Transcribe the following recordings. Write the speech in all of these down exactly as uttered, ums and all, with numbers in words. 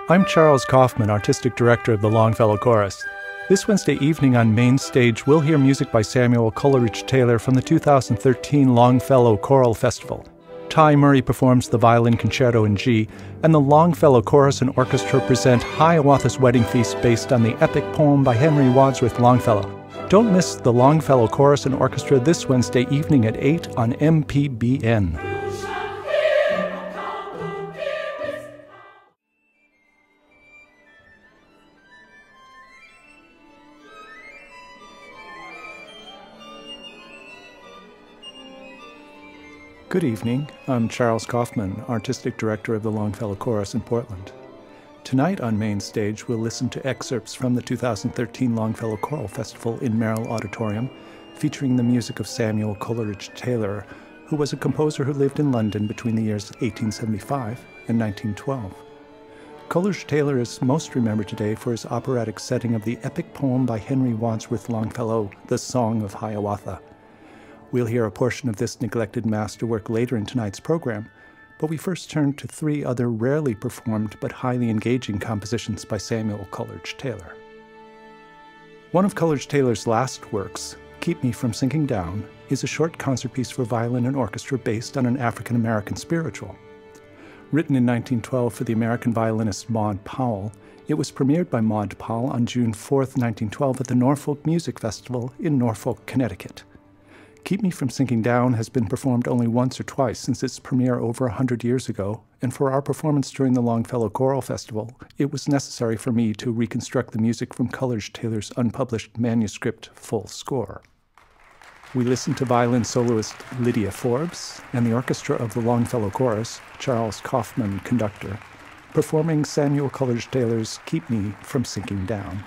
I'm Charles Kaufman, Artistic Director of the Longfellow Chorus. This Wednesday evening on Main Stage, we'll hear music by Samuel Coleridge-Taylor from the two thousand thirteen Longfellow Choral Festival. Ty Murray performs the Violin Concerto in G, and the Longfellow Chorus and Orchestra present Hiawatha's Wedding Feast based on the epic poem by Henry Wadsworth Longfellow. Don't miss the Longfellow Chorus and Orchestra this Wednesday evening at eight on M P B N. Good evening. I'm Charles Kaufman, Artistic Director of the Longfellow Chorus in Portland. Tonight on Main Stage, we'll listen to excerpts from the two thousand thirteen Longfellow Choral Festival in Merrill Auditorium, featuring the music of Samuel Coleridge-Taylor, who was a composer who lived in London between the years eighteen seventy-five and nineteen twelve. Coleridge-Taylor is most remembered today for his operatic setting of the epic poem by Henry Wadsworth Longfellow, The Song of Hiawatha. We'll hear a portion of this neglected masterwork later in tonight's program, but we first turn to three other rarely performed but highly engaging compositions by Samuel Coleridge-Taylor. One of Coleridge-Taylor's last works, Keep Me From Sinking Down, is a short concert piece for violin and orchestra based on an African-American spiritual. Written in nineteen twelve for the American violinist Maud Powell, it was premiered by Maud Powell on June fourth, nineteen twelve at the Norfolk Music Festival in Norfolk, Connecticut. Keep Me From Sinking Down has been performed only once or twice since its premiere over a hundred years ago, and for our performance during the Longfellow Choral Festival, it was necessary for me to reconstruct the music from Coleridge-Taylor's unpublished manuscript full score. We listened to violin soloist Lydia Forbes and the orchestra of the Longfellow Chorus, Charles Kaufman, conductor, performing Samuel Coleridge-Taylor's Keep Me From Sinking Down.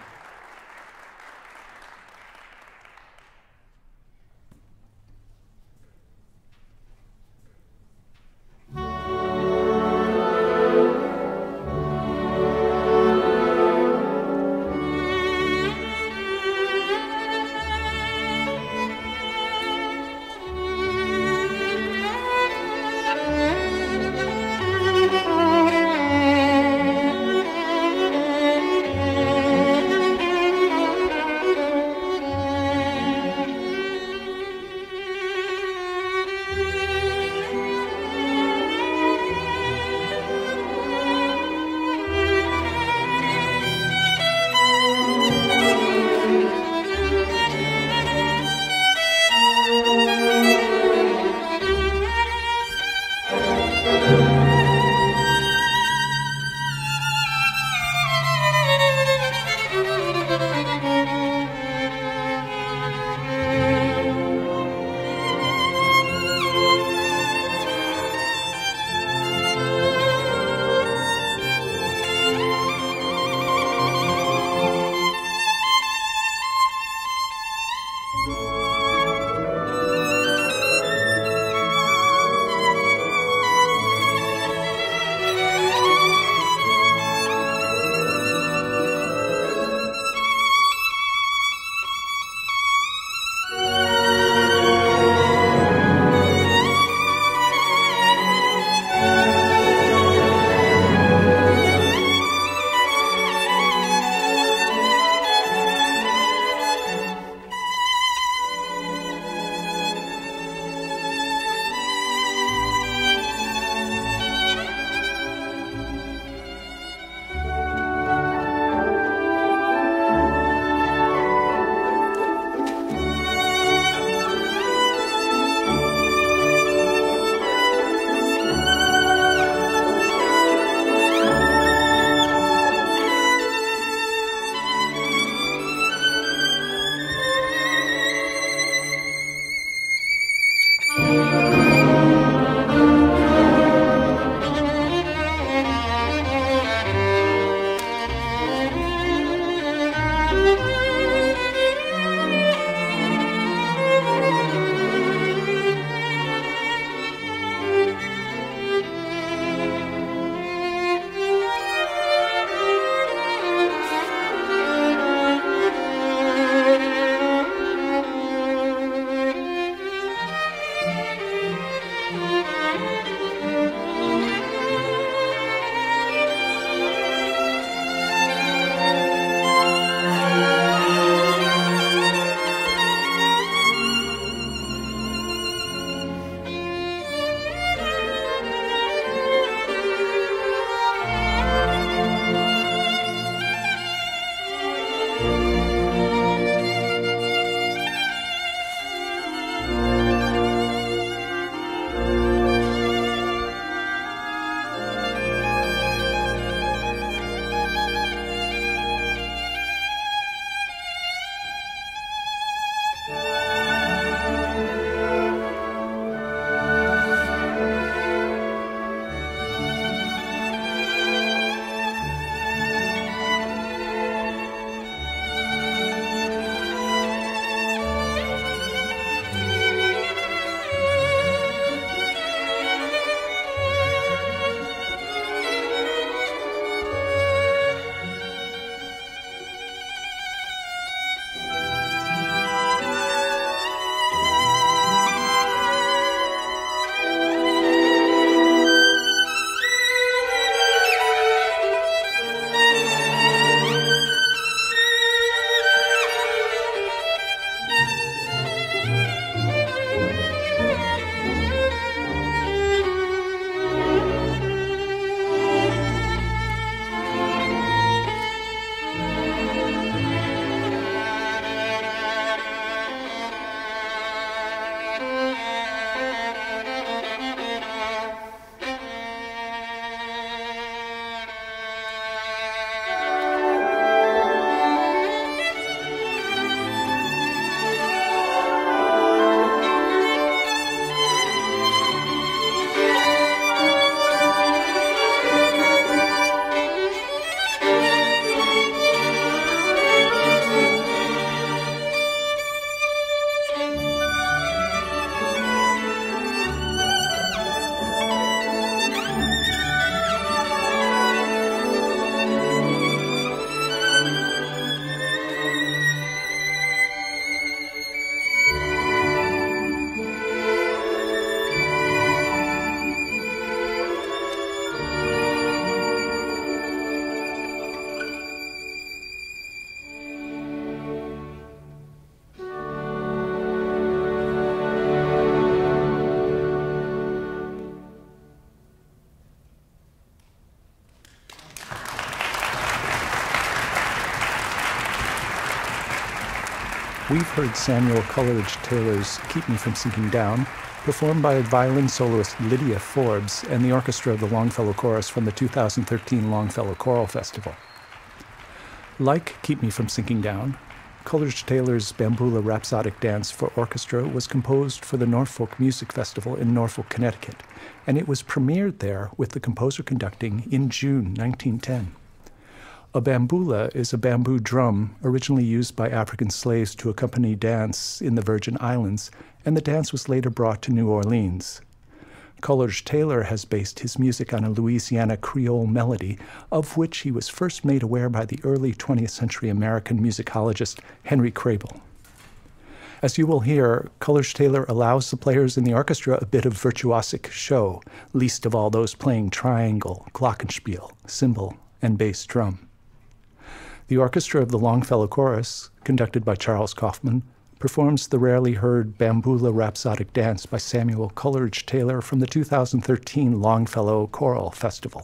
we've heard Samuel Coleridge-Taylor's Keep Me From Sinking Down, performed by violin soloist Lydia Forbes and the orchestra of the Longfellow Chorus from the two thousand thirteen Longfellow Choral Festival. Like Keep Me From Sinking Down, Coleridge-Taylor's Bambula Rhapsodic Dance for Orchestra was composed for the Norfolk Music Festival in Norfolk, Connecticut, and it was premiered there with the composer conducting in June nineteen ten. A bambula is a bamboo drum originally used by African slaves to accompany dance in the Virgin Islands, and the dance was later brought to New Orleans. Coleridge-Taylor has based his music on a Louisiana Creole melody, of which he was first made aware by the early twentieth century American musicologist Henry Crable. As you will hear, Coleridge-Taylor allows the players in the orchestra a bit of virtuosic show, least of all those playing triangle, glockenspiel, cymbal, and bass drum. The orchestra of the Longfellow Chorus, conducted by Charles Kaufman, performs the rarely heard Bambula Rhapsodic Dance by Samuel Coleridge-Taylor from the two thousand thirteen Longfellow Choral Festival.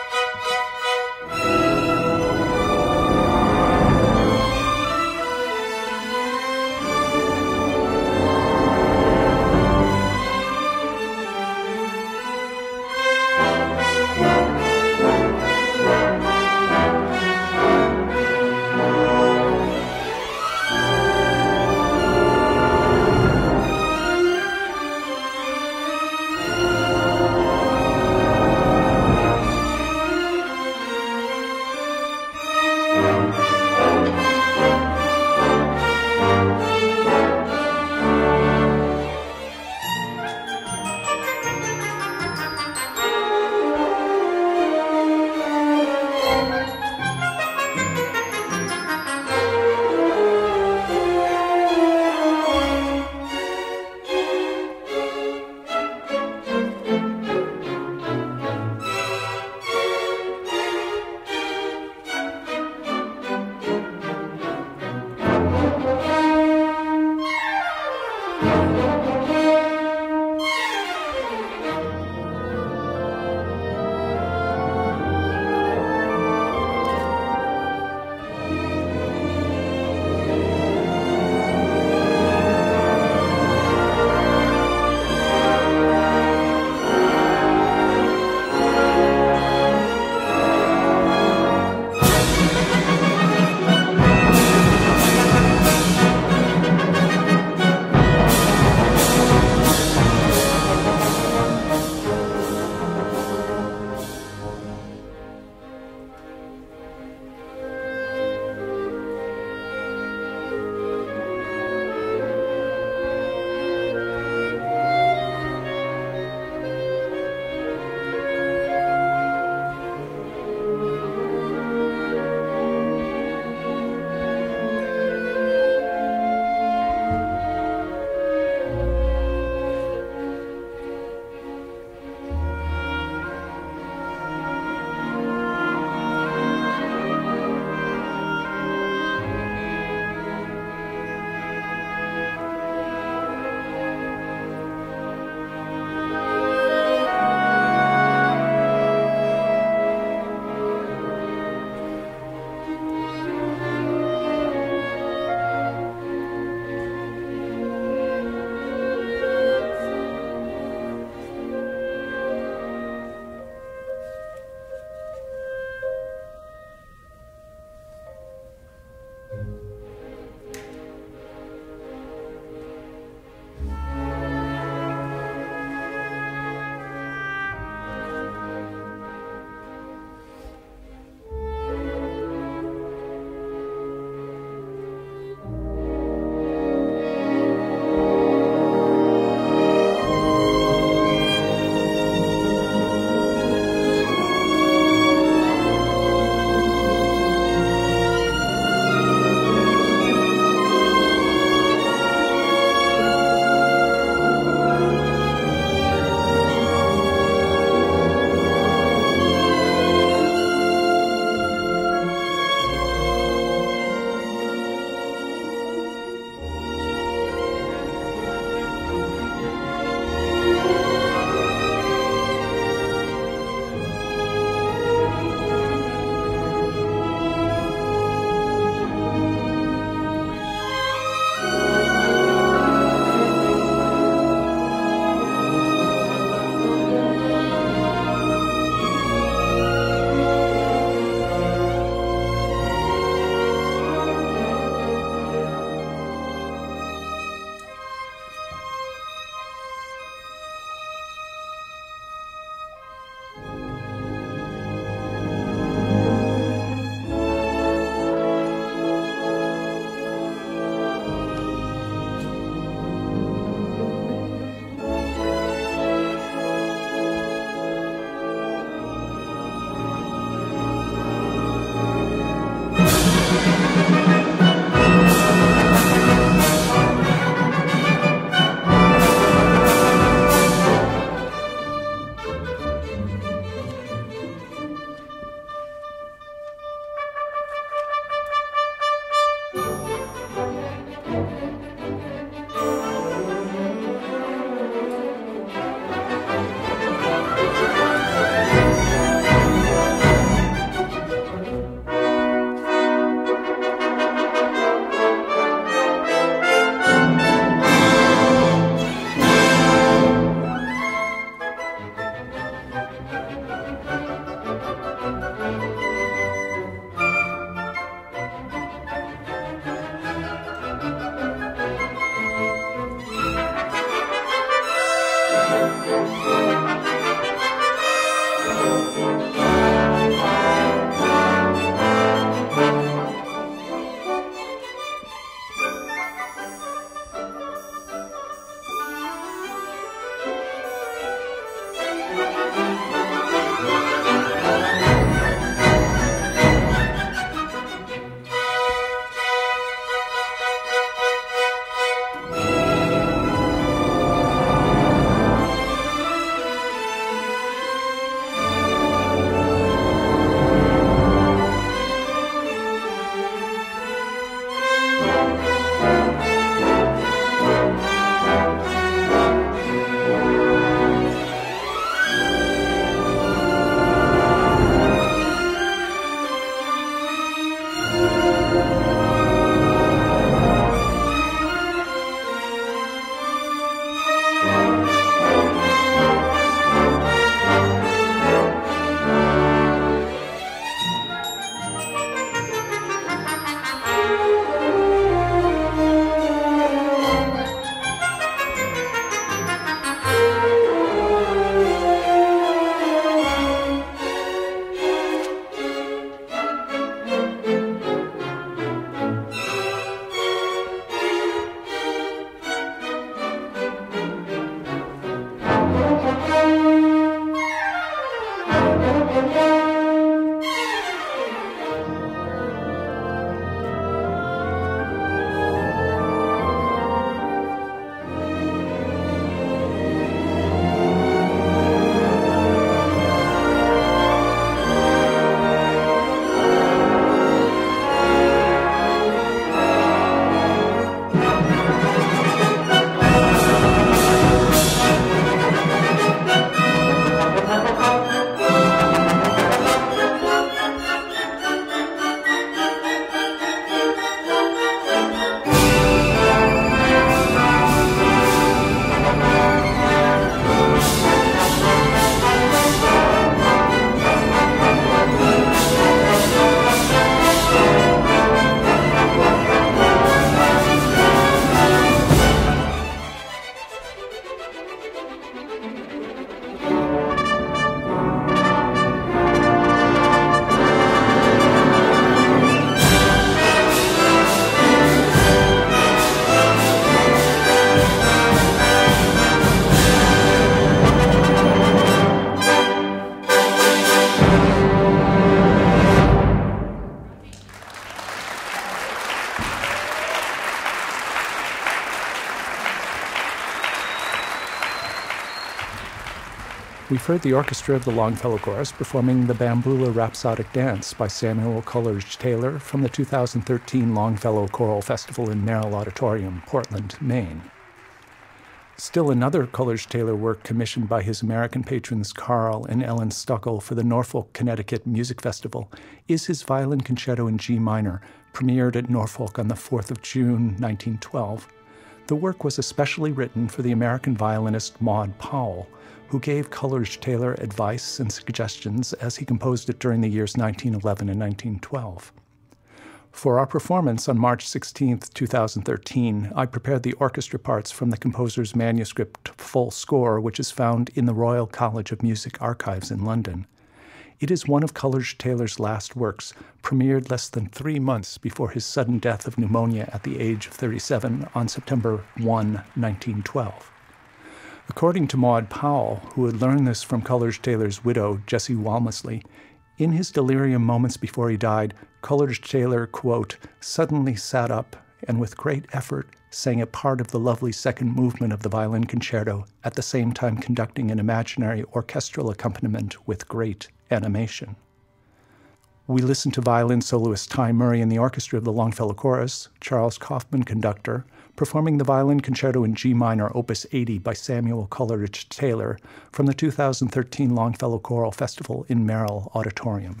We've heard the orchestra of the Longfellow Chorus performing the Bamboula Rhapsodic Dance by Samuel Coleridge-Taylor from the two thousand thirteen Longfellow Choral Festival in Merrill Auditorium, Portland, Maine. Still another Coleridge-Taylor work commissioned by his American patrons Carl and Ellen Stuckel for the Norfolk, Connecticut Music Festival is his Violin Concerto in G minor, premiered at Norfolk on the fourth of June, nineteen twelve. The work was especially written for the American violinist Maud Powell, who gave Coleridge-Taylor advice and suggestions as he composed it during the years nineteen eleven and nineteen twelve. For our performance on March sixteenth, two thousand thirteen, I prepared the orchestra parts from the composer's manuscript full score, which is found in the Royal College of Music archives in London. It is one of Coleridge-Taylor's last works, premiered less than three months before his sudden death of pneumonia at the age of thirty-seven on September first, nineteen twelve. According to Maud Powell, who had learned this from Coleridge-Taylor's widow, Jessie Walmesley, in his delirium moments before he died, Coleridge-Taylor, quote, suddenly sat up and with great effort sang a part of the lovely second movement of the violin concerto, at the same time conducting an imaginary orchestral accompaniment with great animation. We listened to violin soloist Ty Murray in the orchestra of the Longfellow Chorus, Charles Kaufman, conductor, performing the Violin Concerto in G minor, Opus eighty by Samuel Coleridge-Taylor from the two thousand thirteen Longfellow Choral Festival in Merrill Auditorium.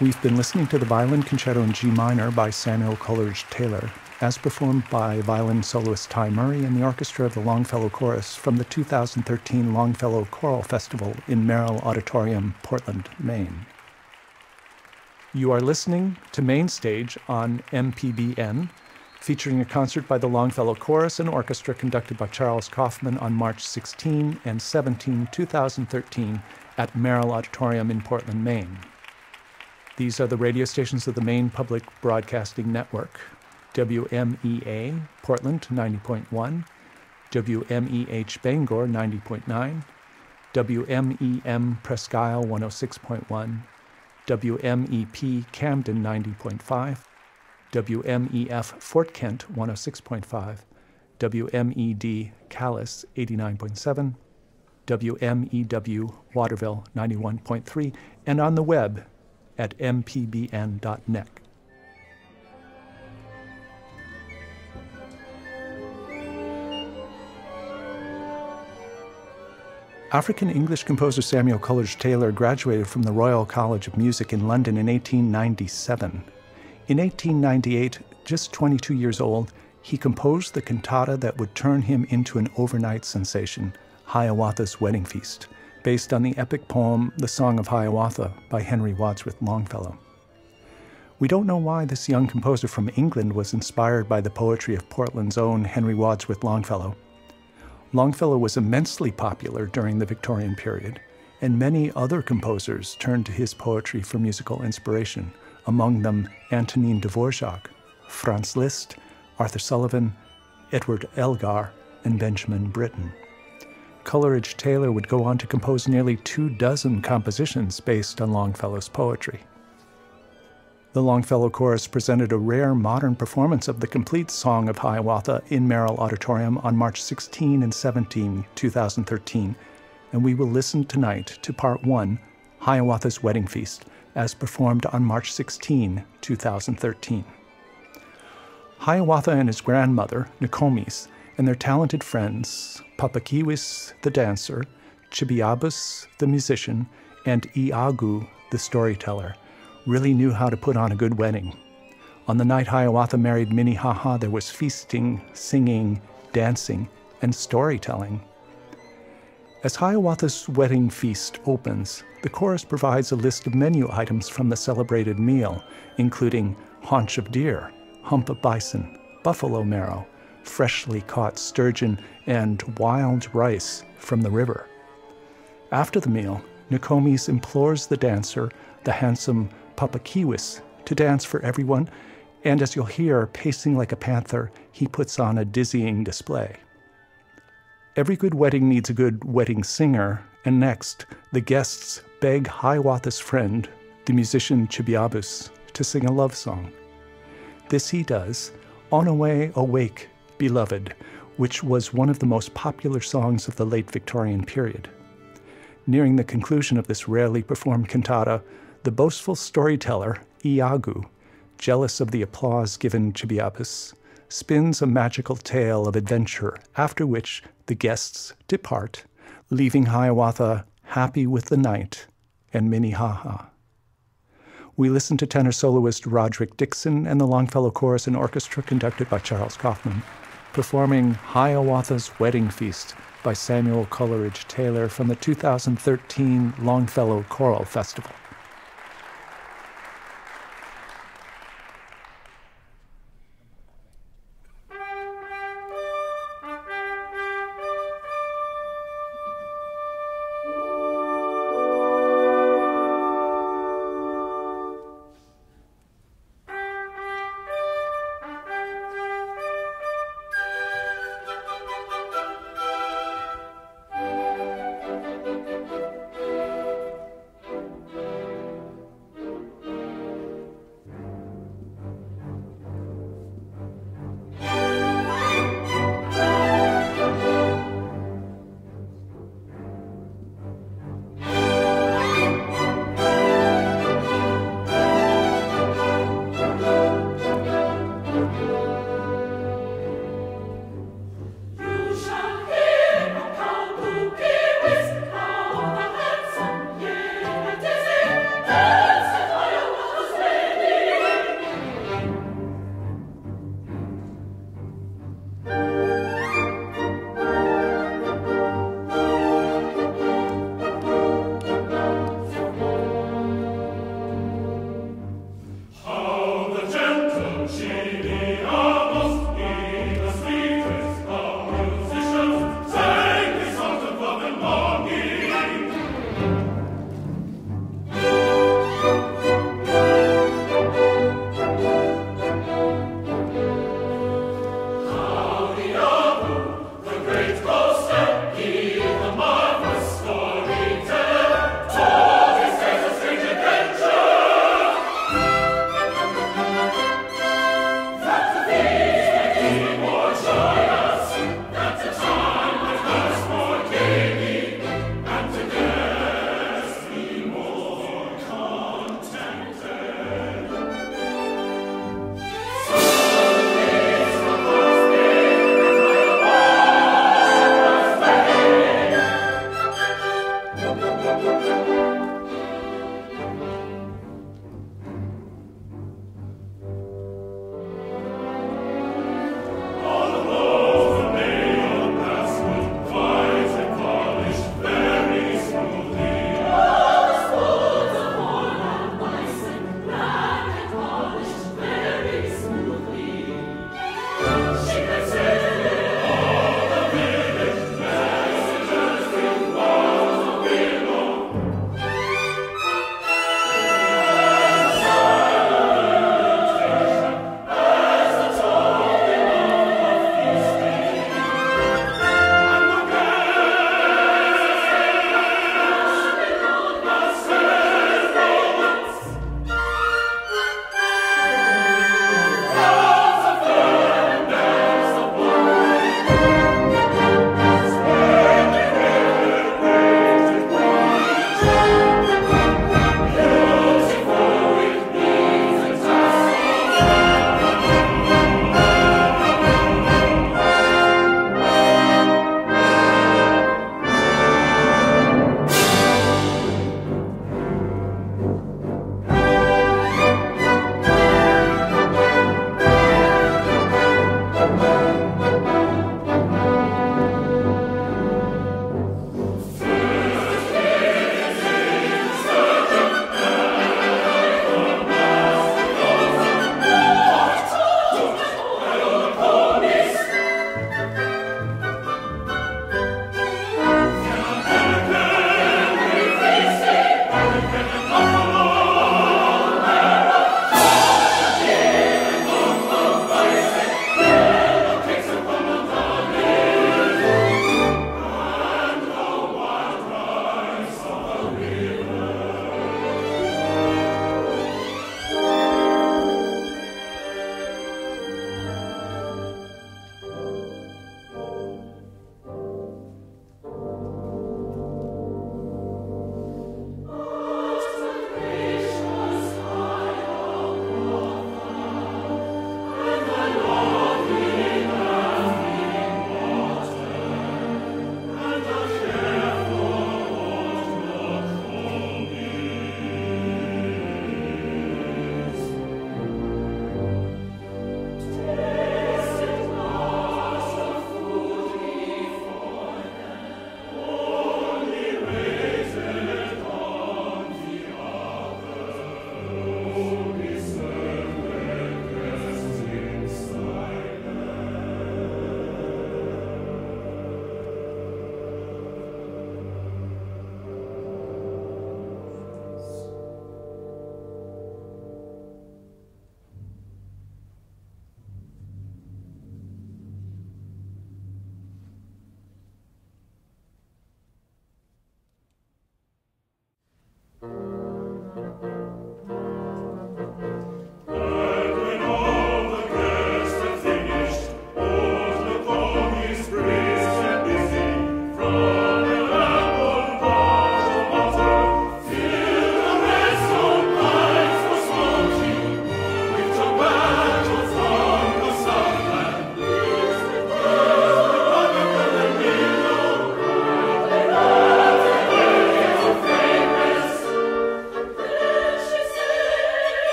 We've been listening to the Violin Concerto in G minor by Samuel Coleridge-Taylor, as performed by violin soloist Ty Murray and the orchestra of the Longfellow Chorus from the two thousand thirteen Longfellow Choral Festival in Merrill Auditorium, Portland, Maine. You are listening to Main Stage on M P B N, featuring a concert by the Longfellow Chorus and Orchestra conducted by Charles Kaufman on March sixteenth and seventeenth, two thousand thirteen at Merrill Auditorium in Portland, Maine. These are the radio stations of the Maine Public Broadcasting Network: W M E A, Portland, ninety point one, W M E H Bangor, ninety point nine, W M E M Presque Isle, one oh six point one, W M E P Camden, ninety point five, W M E F Fort Kent, one oh six point five, W M E D Calais, eighty-nine point seven, W M E W Waterville, ninety-one point three, and on the web at m p b n dot net. African-English composer Samuel Coleridge-Taylor graduated from the Royal College of Music in London in eighteen ninety-seven. In eighteen ninety-eight, just twenty-two years old, he composed the cantata that would turn him into an overnight sensation, Hiawatha's Wedding Feast, based on the epic poem The Song of Hiawatha by Henry Wadsworth Longfellow. We don't know why this young composer from England was inspired by the poetry of Portland's own Henry Wadsworth Longfellow. Longfellow was immensely popular during the Victorian period, and many other composers turned to his poetry for musical inspiration, among them Antonin Dvorak, Franz Liszt, Arthur Sullivan, Edward Elgar, and Benjamin Britten. Coleridge-Taylor would go on to compose nearly two dozen compositions based on Longfellow's poetry. The Longfellow Chorus presented a rare modern performance of the complete Song of Hiawatha in Merrill Auditorium on March sixteenth and seventeenth, two thousand thirteen, and we will listen tonight to Part one, Hiawatha's Wedding Feast, as performed on March sixteenth, two thousand thirteen. Hiawatha and his grandmother, Nokomis, and their talented friends, Papakiwis, the dancer, Chibiabus, the musician, and Iagu, the storyteller, really knew how to put on a good wedding. On the night Hiawatha married Minnehaha, there was feasting, singing, dancing, and storytelling. As Hiawatha's Wedding Feast opens, the chorus provides a list of menu items from the celebrated meal, including haunch of deer, hump of bison, buffalo marrow, freshly caught sturgeon, and wild rice from the river. After the meal, Nokomis implores the dancer, the handsome Papakiwis, to dance for everyone, and as you'll hear, pacing like a panther, he puts on a dizzying display. Every good wedding needs a good wedding singer, and next, the guests beg Hiawatha's friend, the musician Chibiabus, to sing a love song. This he does, On Away, Awake, Beloved, which was one of the most popular songs of the late Victorian period. Nearing the conclusion of this rarely performed cantata, the boastful storyteller, Iagu, jealous of the applause given Chibiabus, spins a magical tale of adventure, after which the guests depart, leaving Hiawatha happy with the night and Minnehaha. We listen to tenor soloist Roderick Dixon and the Longfellow Chorus and Orchestra conducted by Charles Kaufman, performing Hiawatha's Wedding Feast by Samuel Coleridge-Taylor from the two thousand thirteen Longfellow Choral Festival.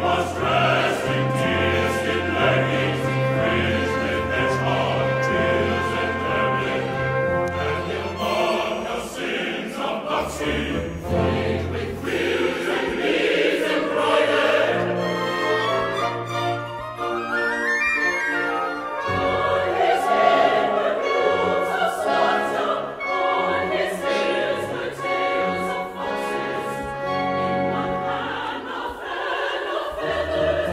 Feather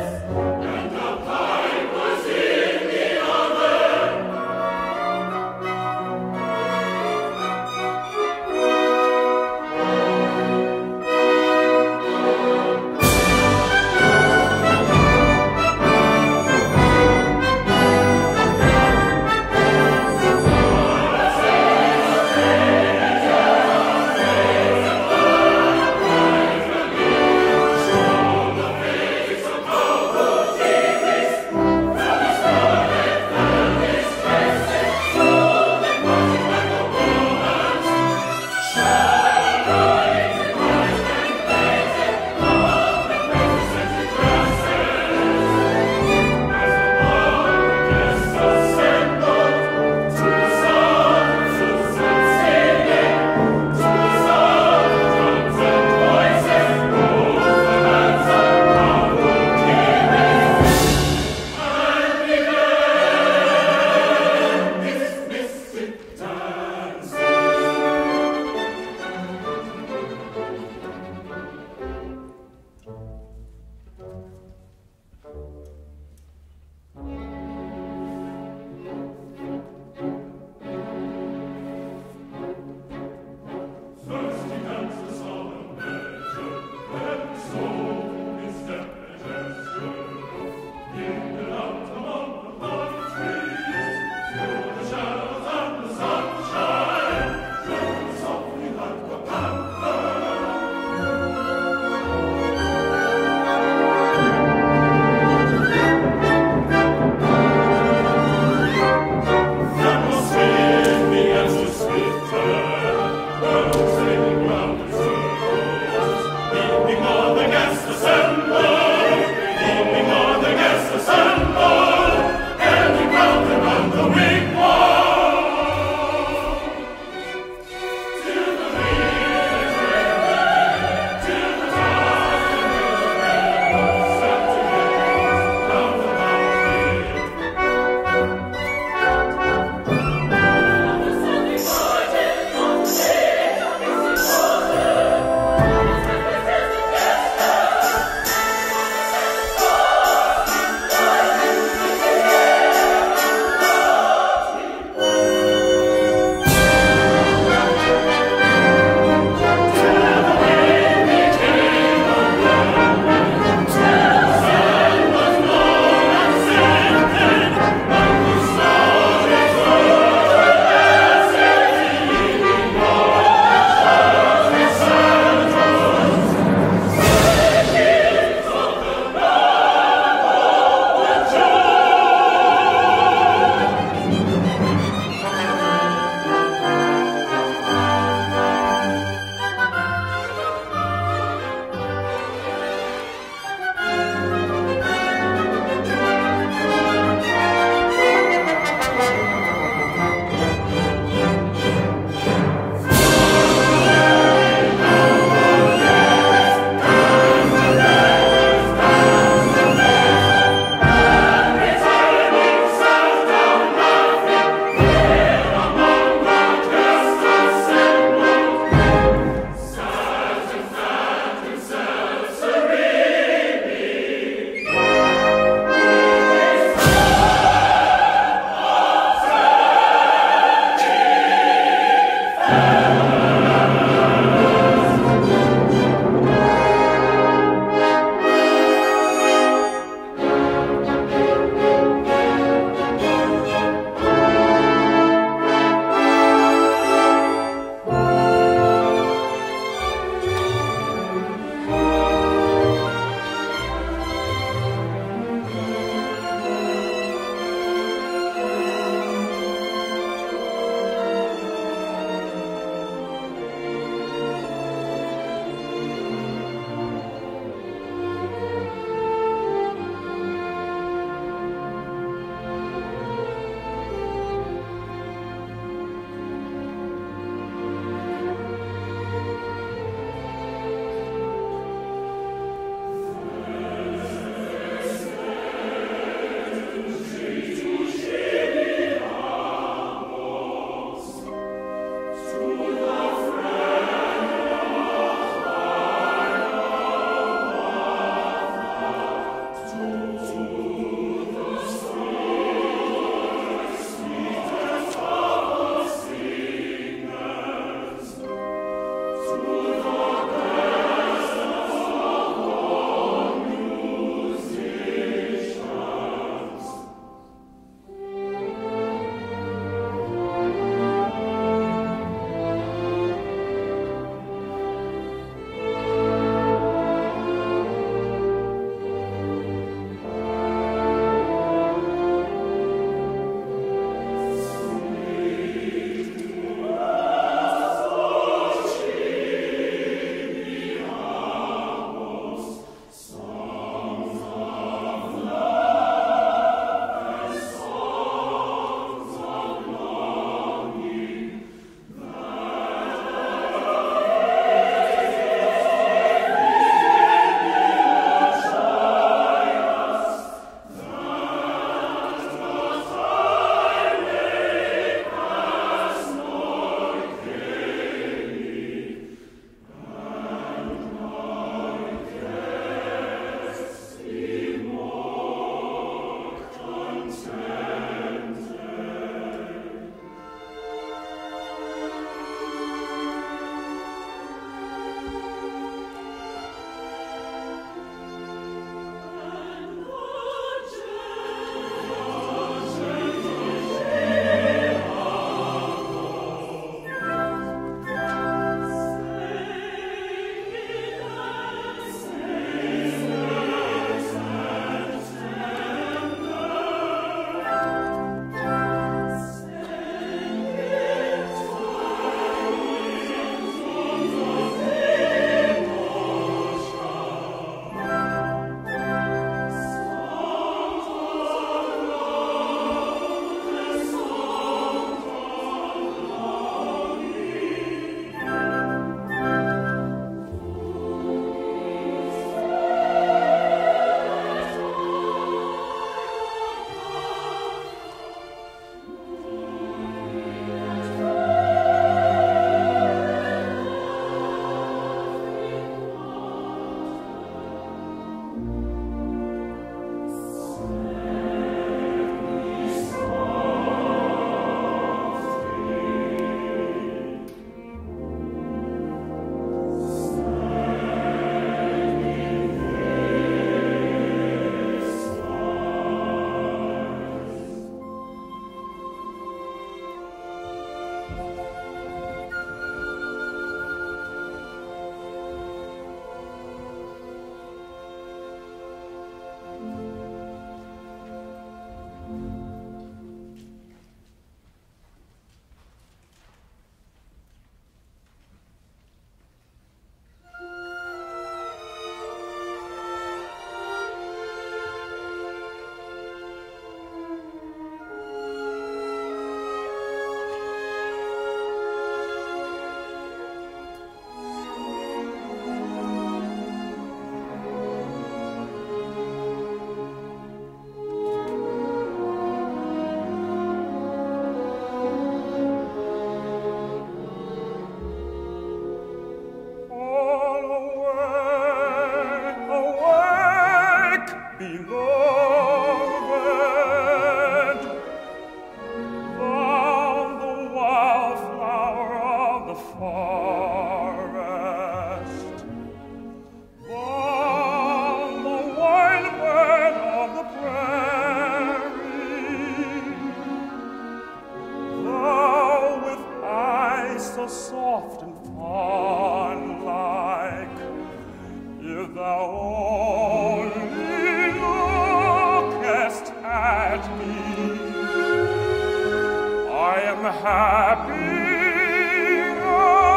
happy, I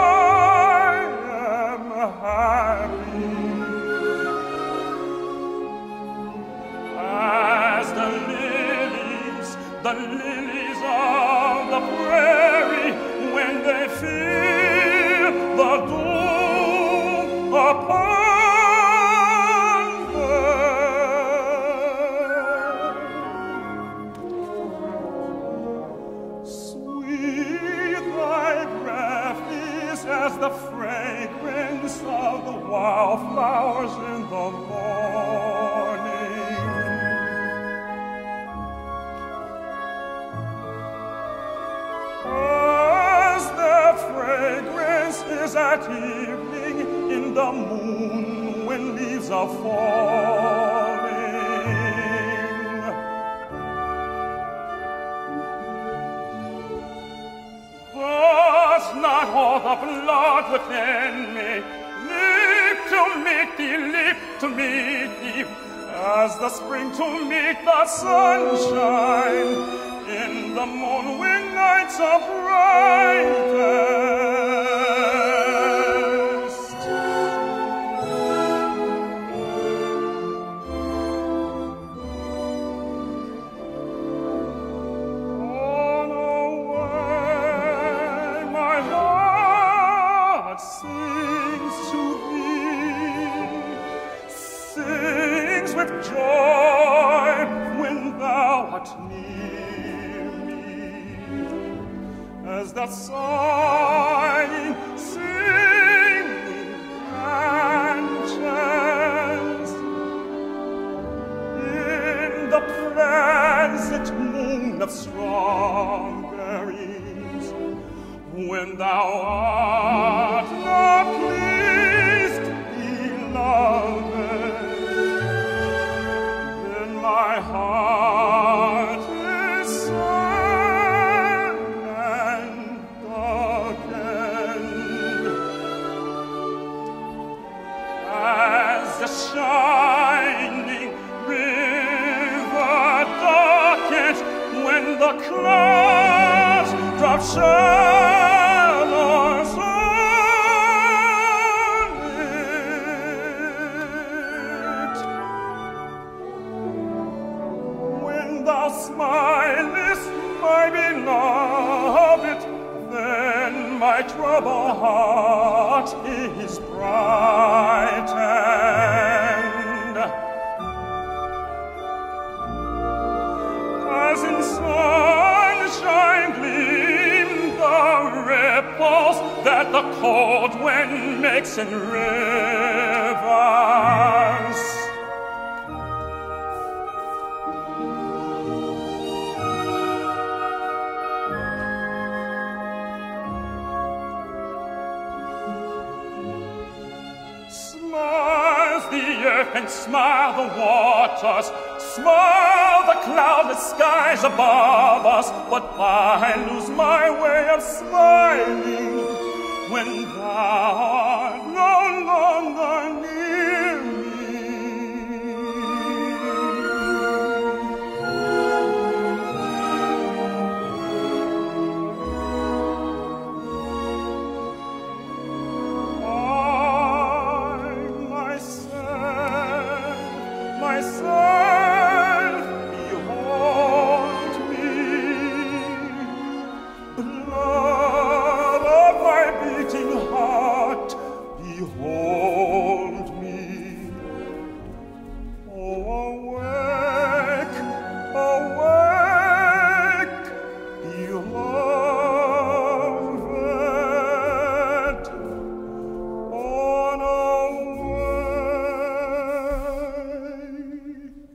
am happy. As the lilies, the lilies of the prairie, when they feel the dew upon them. Sweet thy breath is as the fragrance of the wildflowers in the morning. As their fragrance is at evening in the moon when leaves are falling. Does not all the blood within me leap to meet thee, leap to meet thee, as the spring to meet the sunshine in the moon when nights are brightest. On away, my heart sings to thee, sings with joy when thou art near me, as the sighing, singing branches in the pleasant moon of strawberries, when thou art not pleased, beloved, then my heart is sad and darkened, as the shining river darkens when the clouds drop shadows on it. When thou smilest, my beloved, then my troubled heart is brightened. As in sunshine gleam the ripples that the cold wind makes in rivers, smiles the earth and smile the waters, smile the cloudless skies above us, but I lose my way of smiling when thou art no longer near me. I, myself, myself, behold me, blood of my beating heart, behold me. Oh, awake, awake, beloved, on away.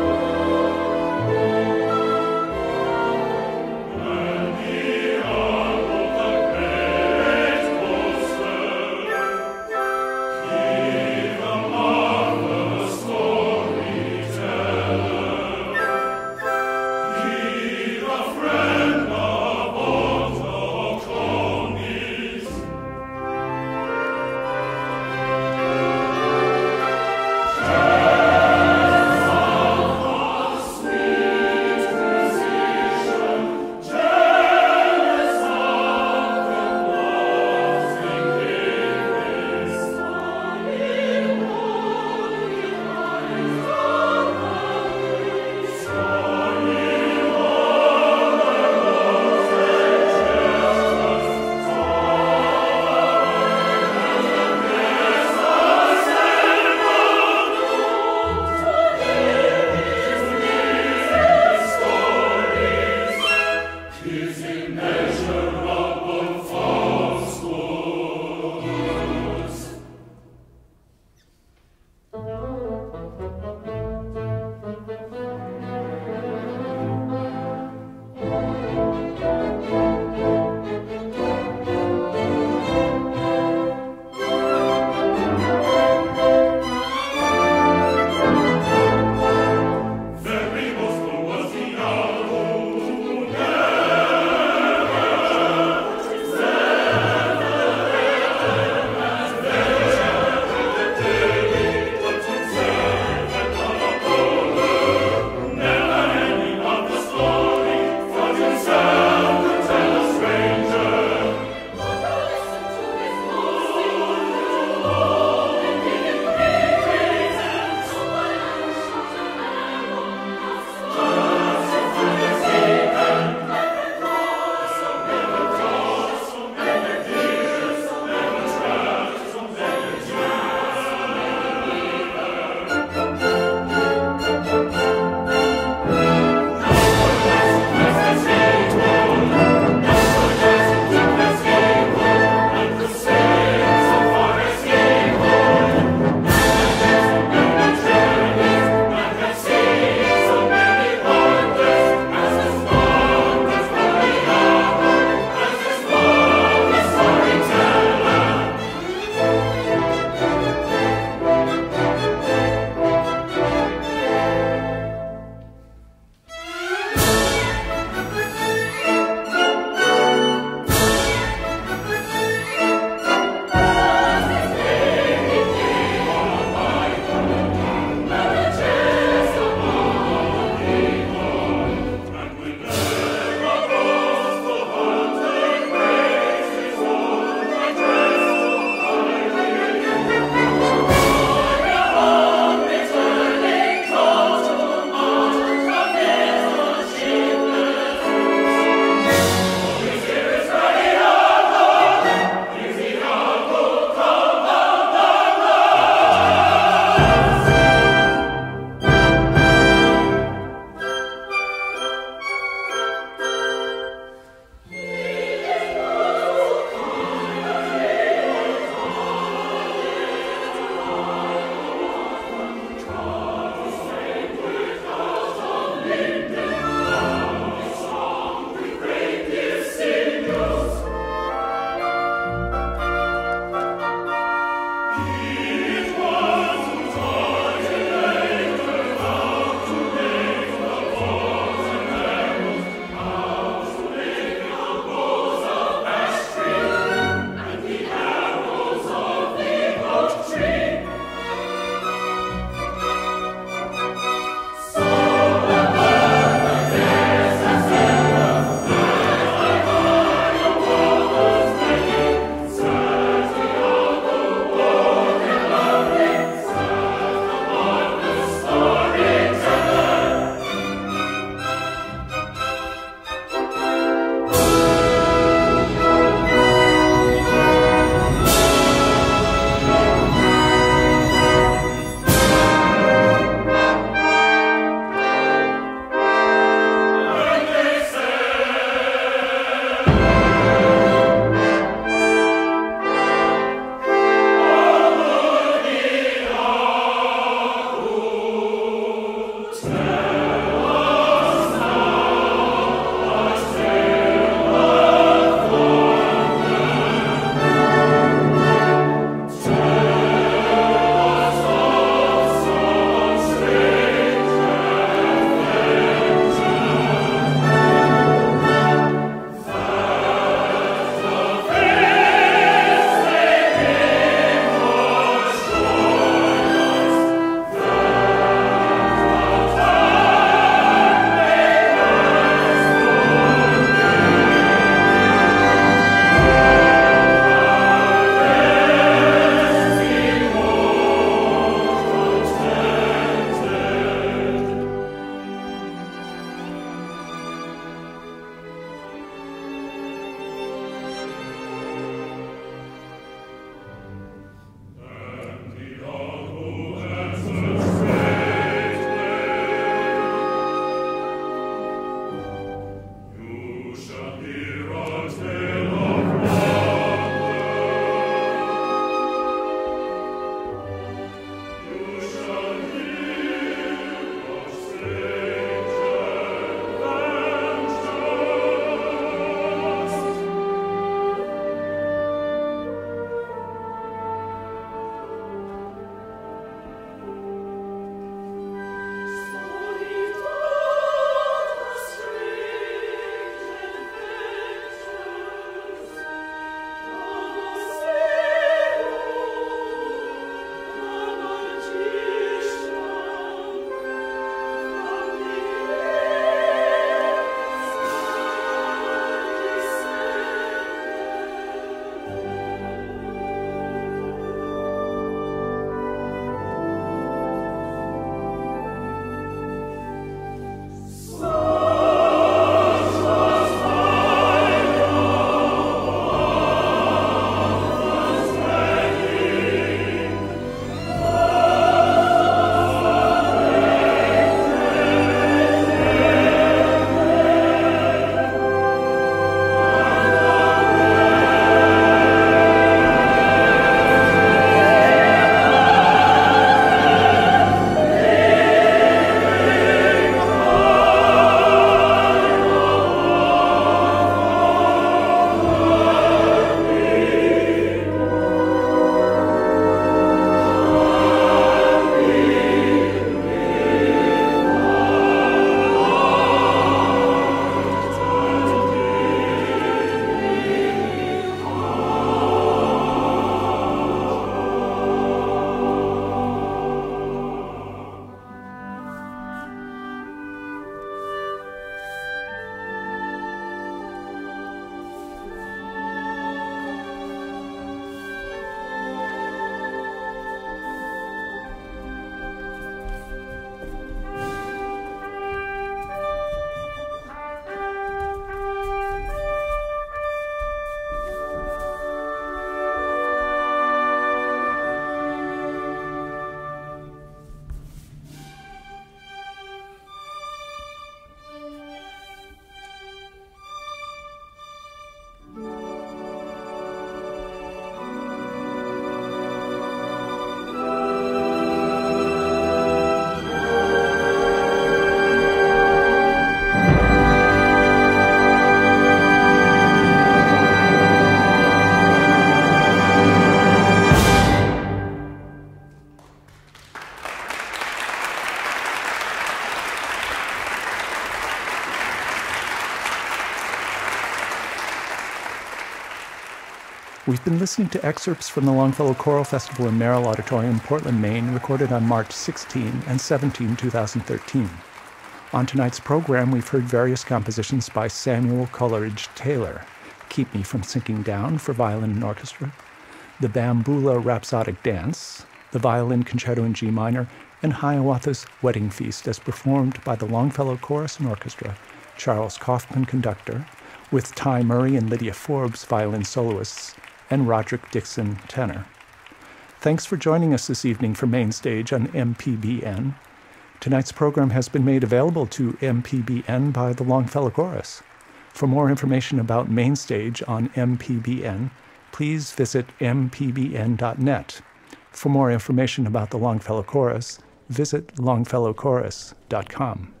We've been listening to excerpts from the Longfellow Choral Festival in Merrill Auditorium, Portland, Maine, recorded on March sixteenth and seventeenth, two thousand thirteen. On tonight's program, we've heard various compositions by Samuel Coleridge-Taylor: Keep Me From Sinking Down for violin and orchestra, the Bambula Rhapsodic Dance, the Violin Concerto in G minor, and Hiawatha's Wedding Feast as performed by the Longfellow Chorus and Orchestra, Charles Kaufman, conductor, with Ty Murray and Lydia Forbes, violin soloists, and Roderick Dixon, tenor. Thanks for joining us this evening for Main Stage on M P B N. Tonight's program has been made available to M P B N by the Longfellow Chorus. For more information about Main Stage on M P B N, please visit m p b n dot net. For more information about the Longfellow Chorus, visit longfellow chorus dot com.